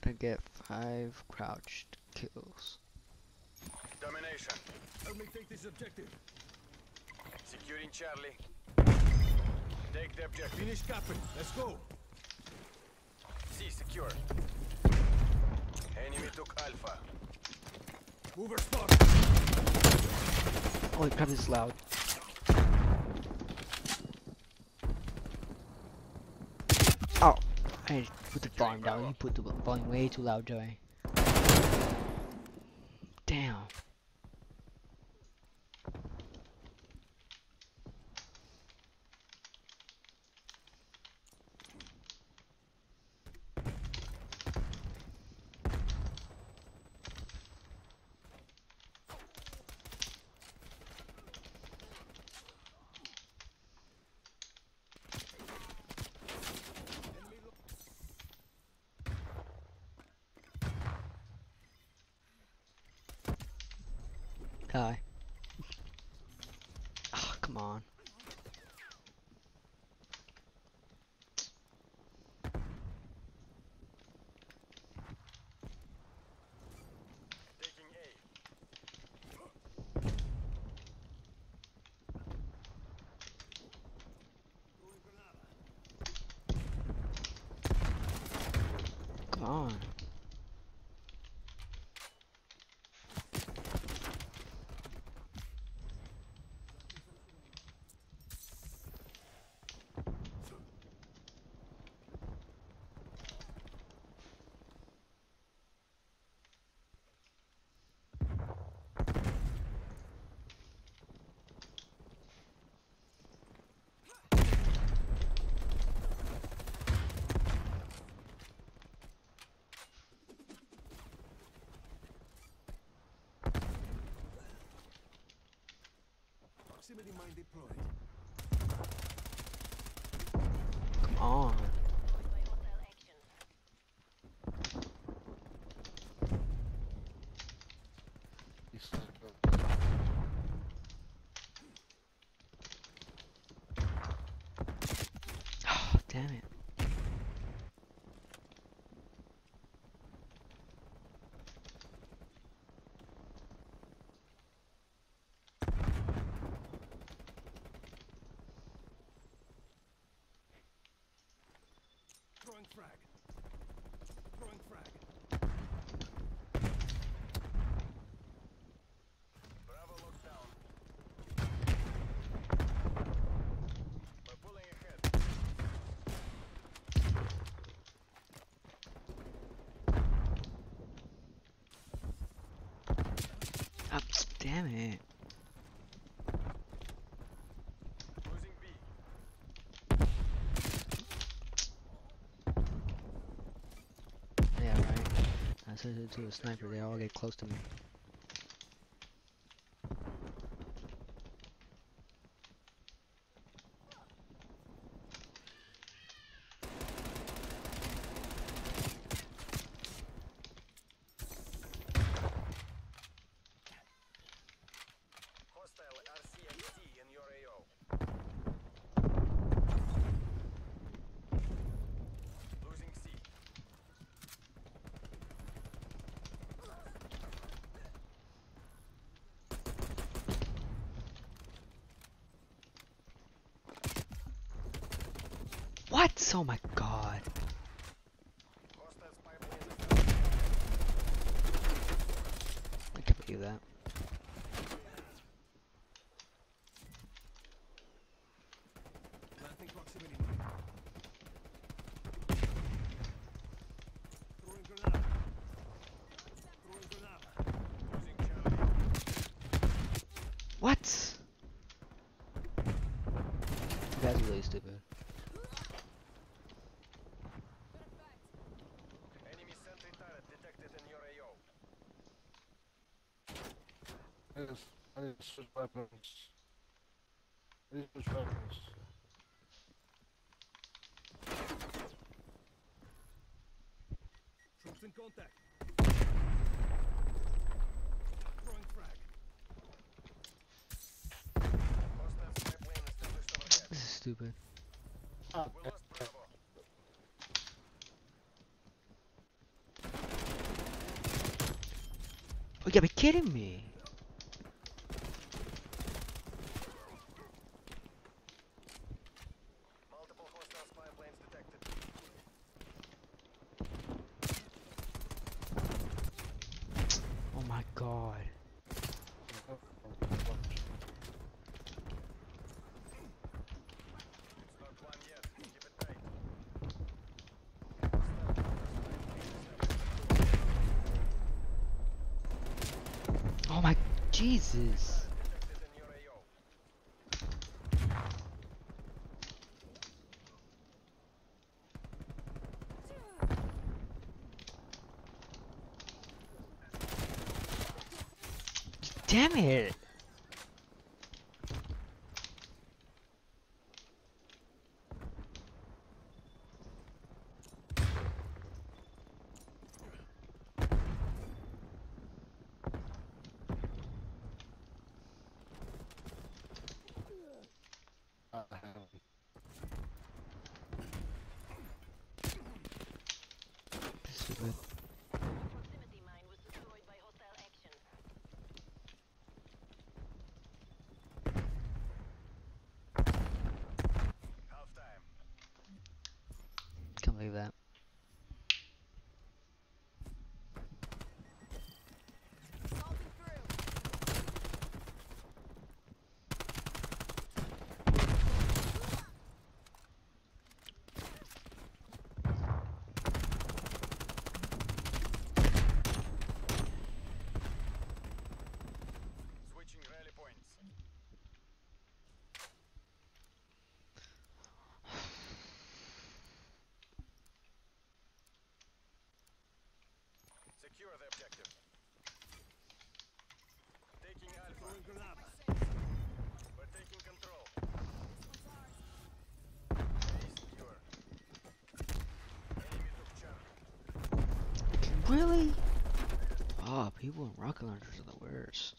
to get 5 crouched kills. Domination. Help me take this objective. Securing Charlie. Take the objective. Finish capping. Let's go. C secure. Enemy took Alpha. Mover spot. Holy crap, this is loud. Oh, I put the volume down. You put the volume way too loud, Joey. Damn. Die. Oh, come on. Taking A. Come on. Proximity mine deployed. Come on. Oh, damn it. Throwing frag. Throwing frag. Bravo locked down. We're pulling ahead. Ups, damn it. Losing B. Yeah, right. I said it to a sniper, they all get close to me. Hostile RCXD in your AO. Losing C. What? Oh my god. Hostiles pipeline. I can't believe that. Planting proximity mine. Throwing grenade. Throwing grenade. Losing Charlie. What? You guys are really stupid. Enemy sentry turret detected in your AO. Yes, I need to switch weapons. I need to switch weapons. Troops in contact. Throwing frag. Hostile spy plane established overhead. This is stupid. We lost Bravo. gotta be kidding me. Multiple hostile spy planes detected. Oh my god. It's not one yet. Keep it tight. Oh my Jesus. Detected in your AO. Damn it. Stupid. Proximity mine was destroyed by hostile action. Half time. Can't believe that. Switching rally points. Secure the objective. Taking Alpha. We're taking control. Base secure. Enemy took Charlie. Really? Oh, people in rocket launchers are the worst.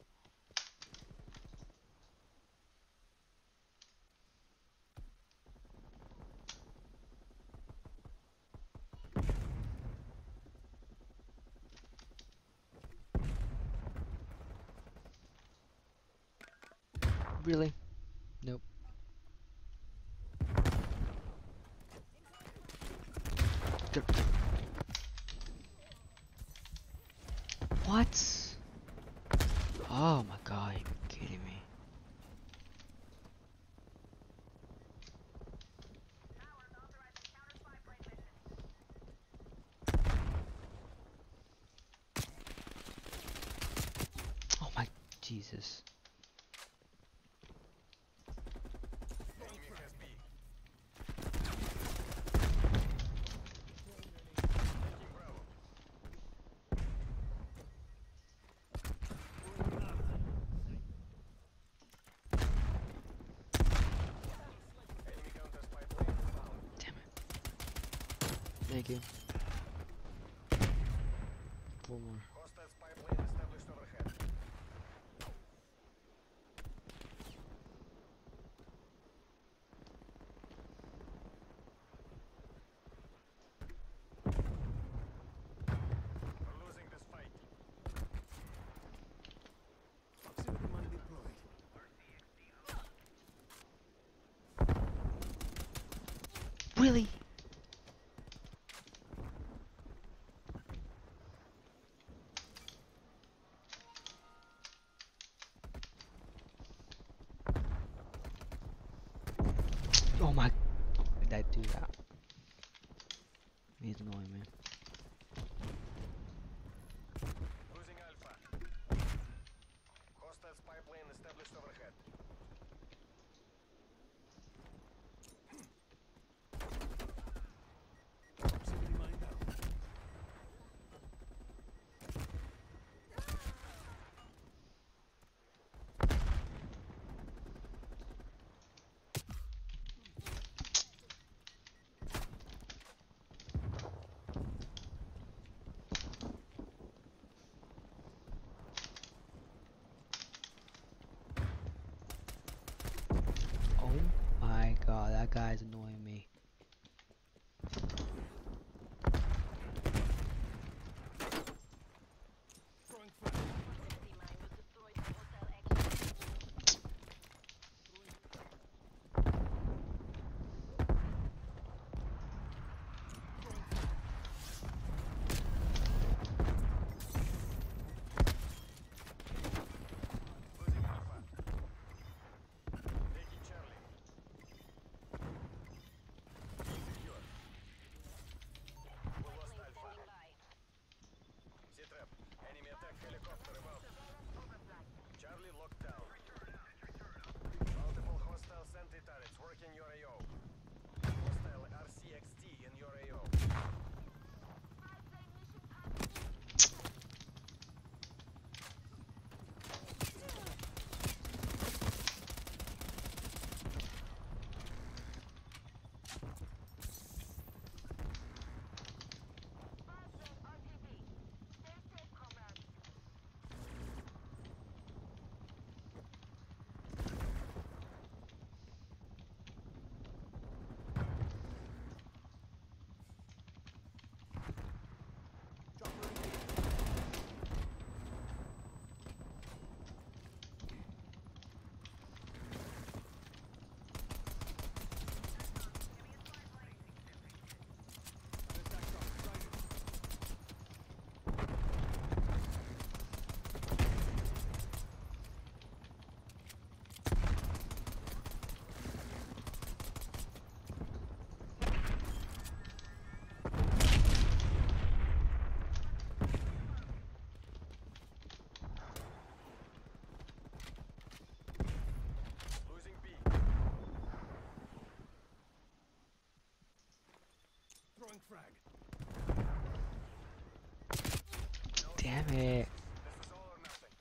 Really? Nope. Good. What? Oh my god, you're kidding me. Oh my Jesus. Enemy has B. Taking Bravo. Enemy counter spy plane found. Damn it. Thank you. One more. Hostile spy plane established overhead. We're losing this fight. Proximity mine deployed. Really? Oh my. Why did I do that? He's annoying me. Losing Alpha. Hostile spy plane established overhead. Proximity mine down. Oh my god, that guy's annoying me. Throwing fire. frag. Damn it. This is all or nothing.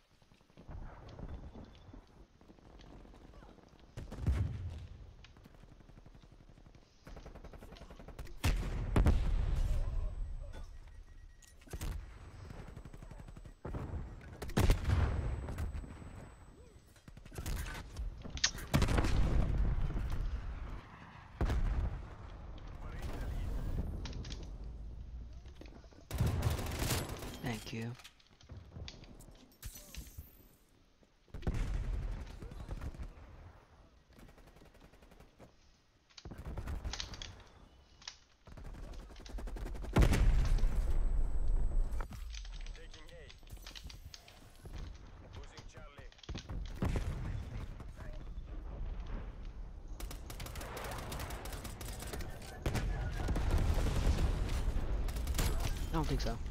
Thank you. Taking A. Losing Charlie. I don't think so.